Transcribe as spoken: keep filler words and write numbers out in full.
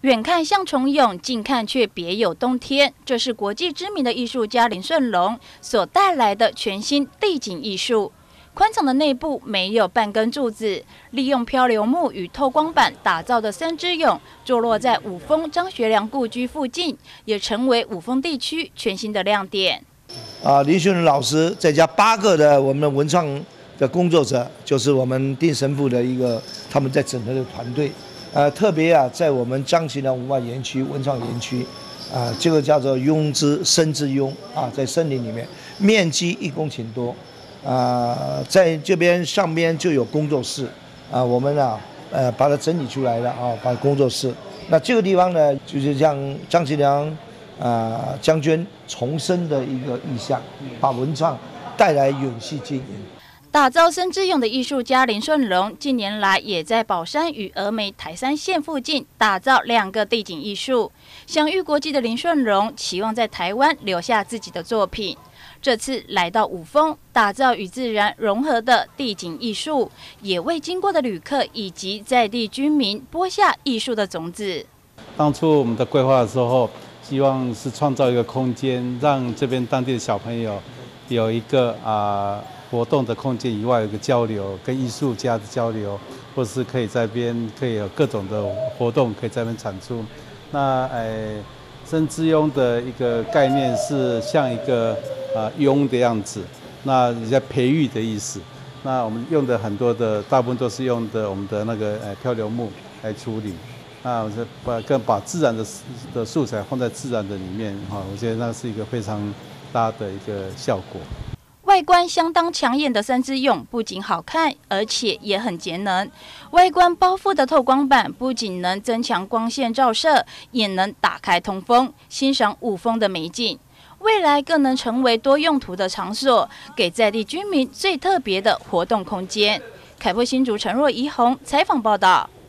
远看像虫涌，近看却别有洞天。这是国际知名的艺术家林顺龙所带来的全新地景艺术。宽敞的内部没有半根柱子，利用漂流木与透光板打造的三只蛹，坐落在五峰张学良故居附近，也成为五峰地区全新的亮点。 啊，林顺龙老师再加八个的我们的文创的工作者，就是我们丁神父的一个他们在整合的团队。呃，特别啊，在我们张学良文化园区、文创园区，啊，这个叫做庸之森之庸啊，在森林里面，面积一公顷多，啊，在这边上边就有工作室，啊，我们啊，呃，把它整理出来了啊，把工作室。那这个地方呢，就是像张学良啊将军重生的一个意象，把文创带来永续经营。 打造森之蛹的艺术家林顺龙，近年来也在宝山与峨眉台三线附近打造两个地景艺术。享誉国际的林顺龙，期望在台湾留下自己的作品。这次来到五峰，打造与自然融合的地景艺术，也为经过的旅客以及在地居民播下艺术的种子。 当初我们的规划的时候，希望是创造一个空间，让这边当地的小朋友有一个啊。呃活动的空间以外，有个交流，跟艺术家的交流，或是可以在边可以有各种的活动可以在那边产出。那呃，森之庸的一个概念是像一个呃庸的样子，那也在培育的意思。那我们用的很多的大部分都是用的我们的那个呃漂流木来处理。那我是把更把自然的的素材放在自然的里面哈，我觉得那是一个非常大的一个效果。 外观相当抢眼的森之蛹不仅好看，而且也很节能。外观包覆的透光板不仅能增强光线照射，也能打开通风，欣赏五峰的美景。未来更能成为多用途的场所，给在地居民最特别的活动空间。凯擘新竹陈若怡红采访报道。